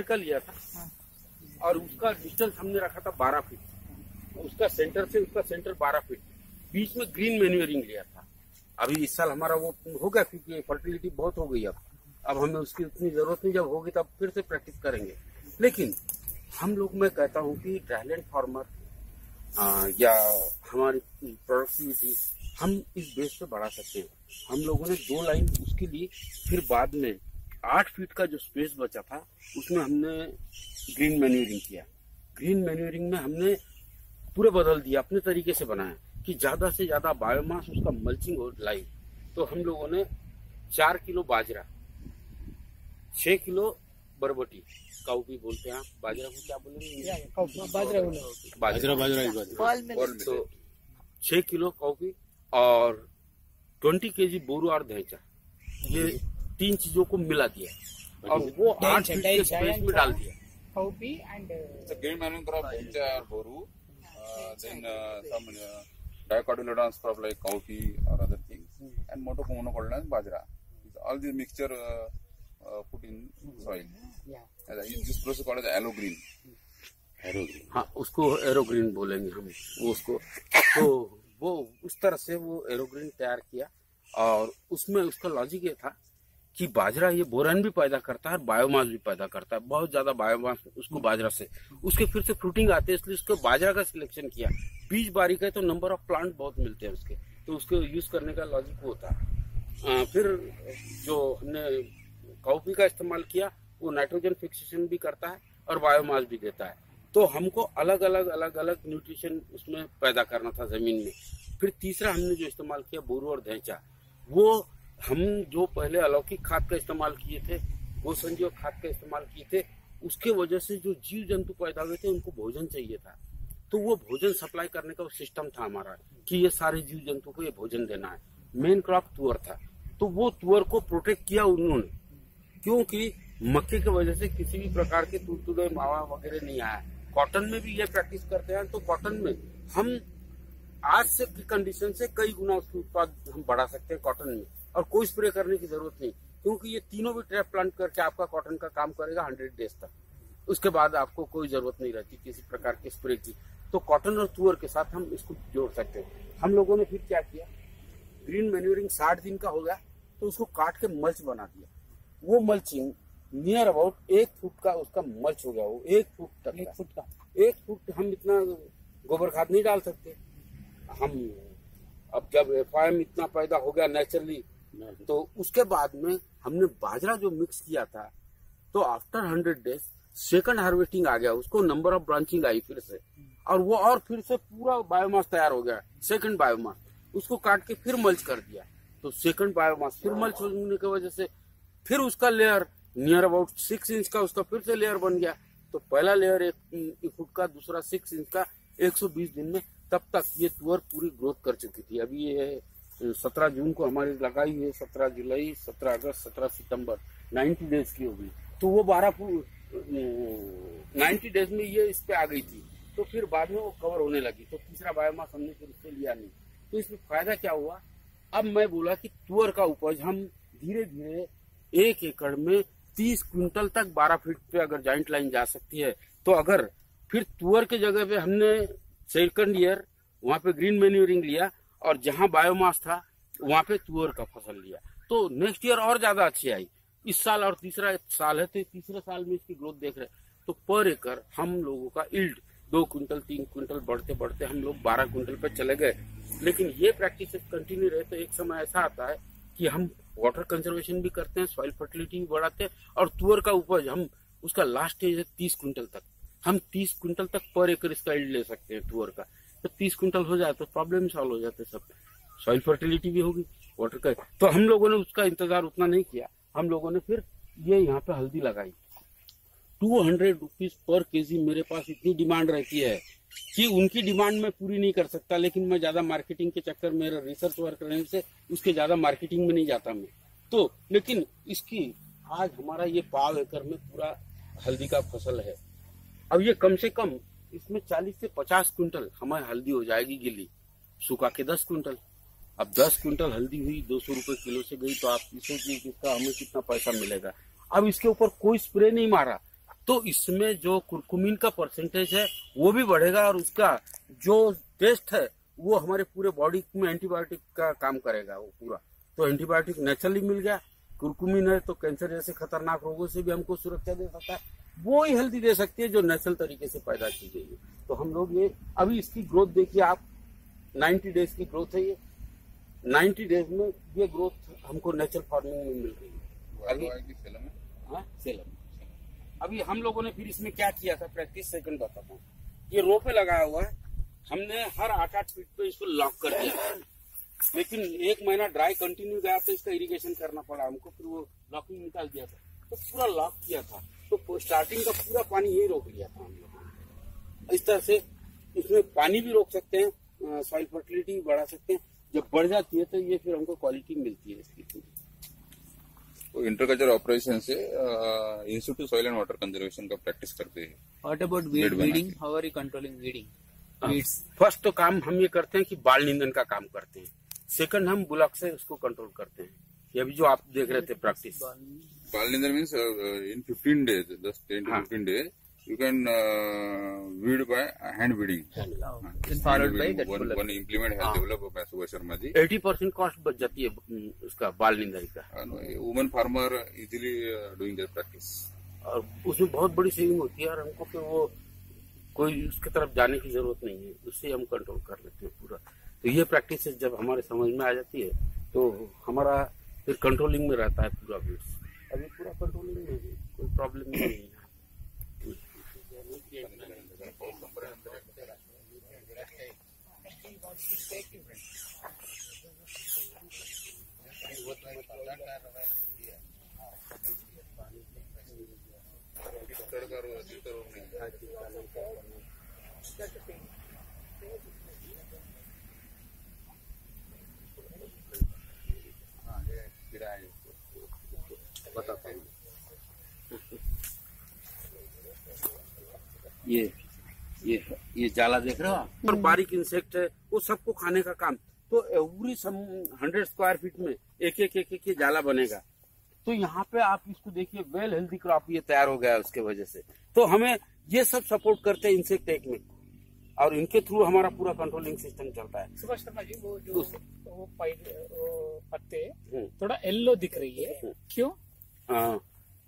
का लिया था और उसका डिस्टेंस हमने रखा था 12 फीट। उसका सेंटर 12 फीट, बीच में ग्रीन मैन्यूरिंग लिया था। अभी इस साल हमारा वो हो गया क्योंकि फर्टिलिटी बहुत हो गई। अब हमें उसकी उतनी जरूरत नहीं, जब होगी तब फिर से प्रैक्टिस करेंगे। लेकिन हम लोग, मैं कहता हूँ कि ड्राईलैंड फार्मर या हमारी प्रोडक्टिविटी हम इस बेस पे बढ़ा सकते हैं। हम लोगों ने 2 लाइन उसके लिए, फिर बाद में 8 फीट का जो स्पेस बचा था उसमें हमने ग्रीन मैन्यूरिंग किया। ग्रीन मैन्यूरिंग में हमने पूरे बदल दिया, अपने तरीके से बनाया कि ज्यादा से ज्यादा बायोमास उसका मल्चिंग हो लाइव। तो हम लोगों ने 4 किलो बाजरा, 6 किलो बरबटी, काउपी बोलते हैं आप, बाजरा को क्या बोलेंगे? बाजरा। तो 6 किलो काउपी और 20 केजी बोरू और धैंचा, ये 3 चीजों को मिला दिया और वो 8 फीट के स्पेस में डाल दिया। Cowpea and green manure crop dhencha or boru, then some dicotyledons crop like cowpea or other things, and monocotyledons bajra. All these mixture put in soil. This process called as एलोग्रीन। हाँ, उसको एरोग्रीन बोलेंगे हम उसको। तो वो उस तरह से वो एरोग्रीन तैयार किया और उसमें उसका लॉजिक ये था कि बाजरा ये बोरान भी पैदा करता है और बायोमास भी पैदा करता है, बहुत ज्यादा बायोमास उसको बाजरा से, उसके फिर से फ्रूटिंग आते हैं, इसलिए उसको बाजरा का सिलेक्शन किया। बीज बारीक है तो नंबर ऑफ प्लांट बहुत मिलते हैं उसके, तो उसको यूज करने का लॉजिक वो था। फिर जो हमने काउपी का इस्तेमाल किया, वो नाइट्रोजन फिक्सेशन भी करता है और बायोमास भी देता है। तो हमको अलग अलग न्यूट्रिशन उसमें पैदा करना था जमीन में। फिर तीसरा हमने जो इस्तेमाल किया बोरू और धैंचा, वो हम जो पहले अलौकिक खाद का इस्तेमाल किए थे, वो संजीवक खाद का इस्तेमाल किए थे, उसके वजह से जो जीव जंतु पैदा हुए थे उनको भोजन चाहिए था। तो वो भोजन सप्लाई करने का सिस्टम था हमारा कि ये सारे जीव जंतु को ये भोजन देना है। मेन क्रॉप तुअर था, तो वो तुअर को प्रोटेक्ट किया उन्होंने, क्योंकि मक्के की वजह से किसी भी प्रकार के तुड़तुड़े मावा वगैरह नहीं आया। कॉटन में भी ये प्रैक्टिस करते हैं, तो कॉटन में हम आज से की कंडीशन से कई गुना उसकी उत्पाद हम बढ़ा सकते हैं कॉटन में, और कोई स्प्रे करने की जरूरत नहीं, क्योंकि ये तीनों भी ट्रैप प्लांट करके आपका कॉटन का काम करेगा 100 डेज तक। उसके बाद आपको कोई जरूरत नहीं रहती किसी प्रकार के स्प्रे की। तो कॉटन और तुअर के साथ हम इसको जोड़ सकते हैं। हम लोगों ने फिर क्या किया, ग्रीन मैन्यूरिंग 60 दिन का हो गया तो उसको काट के मल्च बना दिया। वो मल्चिंग नियर अबाउट 1 फुट का उसका मल्च हो गया। वो 1 फुट तक, 1 फुट हम इतना गोबर खाद नहीं डाल सकते। हम अब जब एफआईएम इतना पैदा हो गया नेचुरली, तो उसके बाद में हमने बाजरा जो मिक्स किया था, तो आफ्टर 100 डेज सेकंड हार्वेस्टिंग आ गया, उसको नंबर ऑफ ब्रांचिंग आई फिर से, और वो और फिर से पूरा बायोमास तैयार हो गया, सेकंड बायोमास। उसको काट के फिर मल्च कर दिया, तो सेकंड बायोमास फिर मल्च होने की वजह से फिर उसका लेयर नियर अबाउट 6 इंच का उसका फिर से लेयर बन गया। तो पहला लेयर 1 फुट का, दूसरा 6 इंच का, 120 दिन में तब तक ये तुअर पूरी ग्रोथ कर चुकी थी। अभी ये 17 जून को हमारी लगाई है, 17 जुलाई, 17 अगस्त, 17 सितंबर, 90 डेज की हो गई। तो वो 90 डेज में ये इस पे आ गई थी, तो फिर बाद में वो कवर होने लगी। तो तीसरा बायोमास हमने फिर उससे लिया नहीं। तो इसमें फायदा क्या हुआ, अब मैं बोला कि तुअर का उपज हम धीरे धीरे 1 एकड़ में 30 क्विंटल तक 12 फीट पे अगर जॉइंट लाइन जा सकती है, तो अगर फिर तुअर के जगह पे हमने सेकंड ईयर वहां पे ग्रीन मैन्यूरिंग लिया और जहां बायोमास था वहां पे तुअर का फसल लिया, तो नेक्स्ट ईयर और ज्यादा अच्छी आई। इस साल और तीसरा साल है, तो तीसरे साल में इसकी ग्रोथ देख रहे, तो पर एकड़ हम लोगों का इल्ड 2 क्विंटल 3 क्विंटल बढ़ते बढ़ते हम लोग 12 क्विंटल पे चले गए। लेकिन ये प्रैक्टिस कंटिन्यू रहे तो एक समय ऐसा आता है कि हम वाटर कंजर्वेशन भी करते हैं, सॉइल फर्टिलिटी भी बढ़ाते हैं, और तुअर का उपज हम उसका लास्ट स्टेज है 30 क्विंटल तक। हम 30 क्विंटल तक पर एकड़ इसका इल्ड ले सकते हैं तुअर का। तो 30 क्विंटल हो जाए तो प्रॉब्लम सॉल्व हो जाते सब, सॉइल फर्टिलिटी भी होगी, वाटर का। तो हम लोगों ने उसका इंतजार उतना नहीं किया, हम लोगों ने फिर ये यहाँ पे हल्दी लगाई। 200 रुपीज पर केजी मेरे पास इतनी डिमांड रहती है कि उनकी डिमांड मैं पूरी नहीं कर सकता, लेकिन मैं ज्यादा मार्केटिंग के चक्कर, मेरा रिसर्च वर्क रहने से उसके ज्यादा मार्केटिंग में नहीं जाता मैं। तो लेकिन इसकी आज हमारा ये 5 एकड़ में पूरा हल्दी का फसल है। अब ये कम से कम इसमें 40 से 50 क्विंटल हमारी हल्दी हो जाएगी गिली, सूखा के 10 क्विंटल। अब 10 क्विंटल हल्दी हुई 200 रुपए किलो से गई, तो आप सोचिए कि इसका हमें कितना पैसा मिलेगा। अब इसके ऊपर कोई स्प्रे नहीं मारा तो इसमें जो कुरकुमिन का परसेंटेज है वो भी बढ़ेगा और उसका जो टेस्ट है वो हमारे पूरे बॉडी में एंटीबायोटिक का काम करेगा वो पूरा। तो एंटीबायोटिक नेचुरली मिल गया, कुरकुमिन है तो कैंसर जैसे खतरनाक रोगों से भी हमको सुरक्षा दे सकता है, वो ही हेल्दी दे सकती है जो नेचुरल तरीके से पैदा की गई है। तो हम लोग ये अभी इसकी ग्रोथ देखिए आप, 90 डेज की ग्रोथ है ये। 90 डेज में ये ग्रोथ हमको नेचुरल फार्मिंग में मिल रही है। अभी सेलम अभी हम लोगों ने फिर इसमें क्या किया था, प्रैक्टिस सेकंड बताता हूँ। ये रो पे लगाया हुआ है, हमने हर 8-8 फीट पे इसको लॉक कर दिया, लेकिन 1 महीना ड्राई कंटिन्यू गया तो इसका इरिगेशन करना पड़ा हमको, फिर वो लॉकिंग निकाल दिया था, तो पूरा लॉक किया था। तो स्टार्टिंग का पूरा पानी यही रोक लिया था हम लोगों ने। इस तरह से इसमें पानी भी रोक सकते हैं, सॉइल फर्टिलिटी भी बढ़ा सकते हैं। जब बढ़ जाती है तो ये फिर हमको क्वालिटी मिलती है इसकी पूरी। तो इंटरकल्चर ऑपरेशन से institute soil and water conservation का प्रैक्टिस करते हैं। What about weeding, how are you controlling weeding? First तो काम हम ये करते हैं कि बाल निंदन का काम करते हैं। सेकंड हम ब्लॉक से उसको कंट्रोल करते हैं। ये अभी जो आप देख रहे थे प्रैक्टिस, बाल निंदन means in 15 days, just 10 to 15 days you can weed by hand weeding. Followed by that one implement has developed by Subhash Sharma ji. 80% cost बच जाती है उसका बाल निंदाई का। Women farmer easily doing that practice, और उसमें बहुत बड़ी सेविंग होती है और हमको फिर वो कोई उसकी तरफ जाने की जरूरत नहीं है, उससे हम कंट्रोल कर लेते हैं पूरा। तो ये प्रैक्टिस जब हमारे समझ में आ जाती है तो हमारा फिर कंट्रोलिंग में रहता है पूरा वीड्स। अभी पूरा कंट्रोलिंग में है, कोई प्रॉब्लम नहीं है। बताता हूँ, ये जाला देख रहे हो आप, और बारीक इंसेक्ट है वो सबको खाने का काम। तो एवरी 100 स्क्वायर फीट में एक एक जाला बनेगा। तो यहाँ पे आप इसको देखिए, वेल हेल्दी क्रॉप ये तैयार हो गया है उसके वजह से। तो हमें ये सब सपोर्ट करते हैं इंसेक्ट टेक्निक, और इनके थ्रू हमारा पूरा कंट्रोलिंग सिस्टम चलता है। सुभाष शर्मा जी, वो जो वो पत्ते थोड़ा येलो दिख रही है, क्यों? हाँ,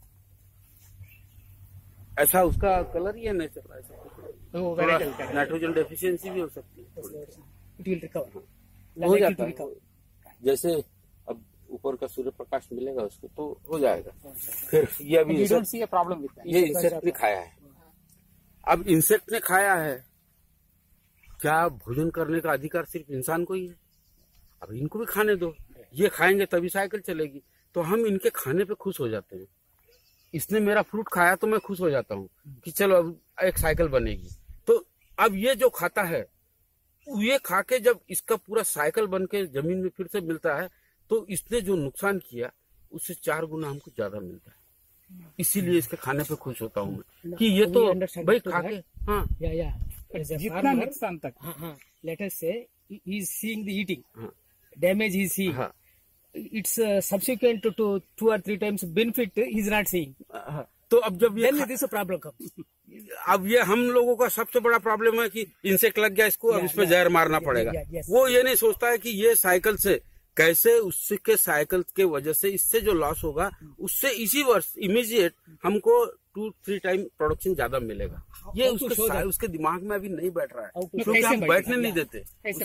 ऐसा उसका कलर ही है नेचुरल, ऐसा नाइट्रोजन डेफिशिएंसी भी हो सकती है, हो जाता है। जैसे अब ऊपर का सूर्य प्रकाश मिलेगा उसको तो हो जाएगा। फिर ये अभी प्रॉब्लम ये इंसेक्ट ने खाया है। अब इंसेक्ट ने खाया है, क्या भोजन करने का अधिकार सिर्फ इंसान को ही है? अब इनको भी खाने दो, ये खाएंगे तभी साइकिल चलेगी। तो हम इनके खाने पे खुश हो जाते हैं। इसने मेरा फ्रूट खाया तो मैं खुश हो जाता हूँ कि चलो अब एक साइकिल बनेगी। तो अब ये जो खाता है, ये खा के जब इसका पूरा साइकिल बन के जमीन में फिर से मिलता है, तो इसने जो नुकसान किया उससे 4 गुना हमको ज्यादा मिलता है। इसीलिए इसके खाने पे खुश होता हूँ मैं कि ये तो भाई खा के, हाँ जितना नुकसान तक, लेट अस से he is seeing the eating damage, he see it's subsequent to 2 or 3 times benefit he's not seeing. तो अब जब ये then this problem comes. अब ये हम लोगों का सबसे बड़ा प्रॉब्लम है कि इंसेक्ट लग गया इसको, अब इसमें जहर मारना पड़ेगा। वो ये नहीं सोचता है कि ये साइकिल से कैसे, उसके साइकिल के वजह से इससे जो लॉस होगा उससे इसी वर्ष इमीडिएट हमको 2-3 टाइम प्रोडक्शन ज्यादा मिलेगा। ये उसके दिमाग में अभी नहीं बैठ रहा है, क्योंकि हम बैठने नहीं देते।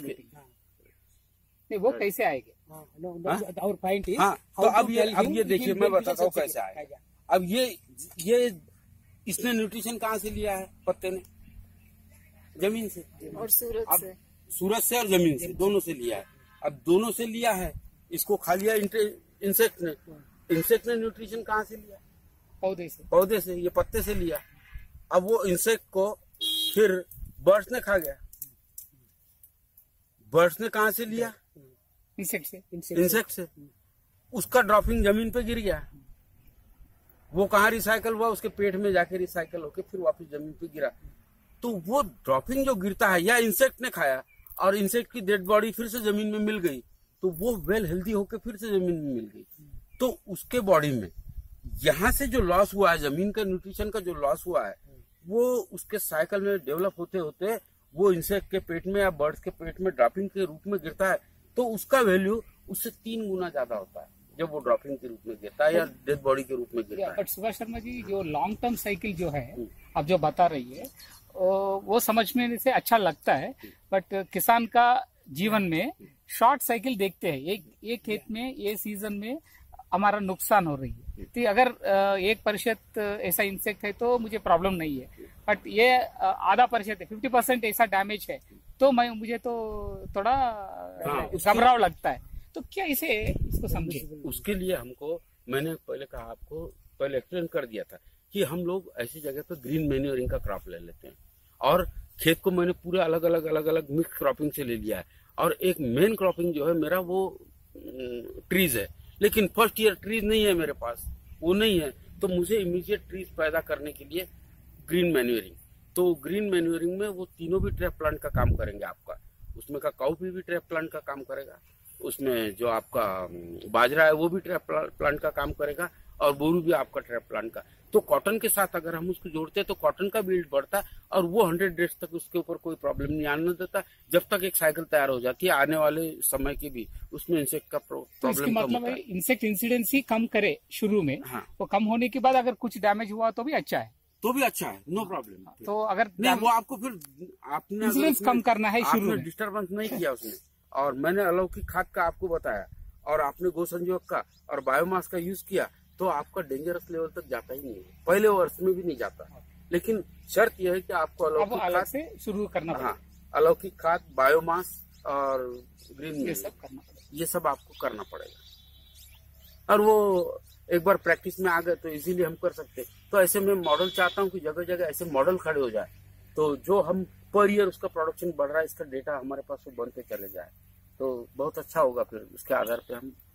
वो कैसे आएंगे? और पॉइंट इज, हाँ, तो अब ये देखिए, मैं बताता हूँ कैसे आएगा। अब ये इसने न्यूट्रिशन कहाँ से लिया है? पत्ते ने जमीन से और सूरज से और जमीन से, दोनों से लिया है। अब दोनों से लिया है, इसको खा लिया इंसेक्ट ने। इंसेक्ट ने न्यूट्रिशन कहाँ से लिया? पौधे से, ये पत्ते से लिया। अब वो इंसेक्ट को फिर बर्ड्स ने खा गया। बर्ड्स ने कहाँ से लिया? इंसेक्ट से। उसका ड्रॉपिंग जमीन पे गिर गया, वो कहाँ रिसाइकल हुआ? उसके पेट में जाके रिसाइकल होके फिर वापस जमीन पे गिरा। तो वो ड्रॉपिंग जो गिरता है, या इंसेक्ट ने खाया और इंसेक्ट की डेड बॉडी फिर से जमीन में मिल गई, तो वो वेल हेल्दी होके फिर से जमीन में मिल गई। तो उसके बॉडी में यहाँ से जो लॉस हुआ है, जमीन का न्यूट्रिशन का जो लॉस हुआ है, वो उसके साइकिल में डेवलप होते होते वो इंसेक्ट के पेट में या बर्ड्स के पेट में ड्रॉपिंग के रूप में गिरता है, तो उसका वैल्यू उससे 3 गुना ज्यादा होता है जब वो ड्रॉपिंग के रूप में गिरता है या डेड बॉडी के रूप में गिरता है। बट सुभाष शर्मा जी, जो लॉन्ग टर्म साइकिल जो है आप जो बता रही है, वो समझने से अच्छा लगता है, बट किसान का जीवन में शॉर्ट साइकिल देखते हैं। एक खेत में ये सीजन में हमारा नुकसान हो रही है, तो अगर 1% ऐसा इंसेक्ट है तो मुझे प्रॉब्लम नहीं है, बट ये आधा % है, 50% ऐसा डैमेज है तो मुझे तो थोड़ा घबराव लगता है। तो क्या इसको समझे? उसके लिए हमको, मैंने पहले कहा, आपको पहले एक्सप्लेन कर दिया था कि हम लोग ऐसी जगह पर ग्रीन मैन्योरिंग का क्रॉप ले लेते हैं, और खेत को मैंने पूरे अलग अलग मिक्स क्रॉपिंग से ले लिया है, और एक मेन क्रॉपिंग जो है मेरा वो ट्रीज है, लेकिन फर्स्ट ईयर ट्रीज नहीं है मेरे पास, वो नहीं है, तो मुझे इमीडिएट ट्रीज पैदा करने के लिए ग्रीन मैन्योरिंग, तो ग्रीन मैन्योरिंग में वो तीनों भी ट्रैप प्लांट का काम करेंगे आपका। उसमें का काउपी भी ट्रैप प्लांट का काम करेगा, उसमें जो आपका बाजरा है वो भी ट्रैप प्लांट का काम करेगा, और बोरू भी आपका ट्रैप प्लांट का। तो कॉटन के साथ अगर हम उसको जोड़ते हैं तो कॉटन का बिल्ड बढ़ता है, और वो 100 डेज तक उसके ऊपर कोई प्रॉब्लम नहीं आने देता, जब तक एक साइकिल तैयार हो जाती है। आने वाले समय के भी उसमें इंसेक्ट का प्रॉब्लम मतलब इंसेक्ट इंसिडेंसी कम करे शुरू में, हाँ, वो कम होने के बाद अगर कुछ डैमेज हुआ तो भी अच्छा है, नो प्रॉब्लम। तो अगर नहीं, वो आपको फिर आपने इंसिडेंस कम करना है शुरू में, डिस्टर्बेंस नहीं किया उसने, और मैंने अलौकिक खाद का आपको बताया, और आपने गो संयोग का और बायोमास का यूज किया, तो आपका डेंजरस लेवल तक जाता ही नहीं है, पहले वर्ष में भी नहीं जाता। लेकिन शर्त यह है कि आपको अलौकिक खाद से शुरू करना पड़ेगा। हाँ, अलौकिक खाद, बायोमास और ग्रीन ये सब आपको करना पड़ेगा, और वो एक बार प्रैक्टिस में आ गए तो इजीली हम कर सकते हैं। तो ऐसे में मॉडल चाहता हूँ कि जगह जगह ऐसे मॉडल खड़े हो जाए, तो जो हम पर ईयर उसका प्रोडक्शन बढ़ रहा है, इसका डेटा हमारे पास वो बनते चले जाए, तो बहुत अच्छा होगा। फिर उसके आधार पे हम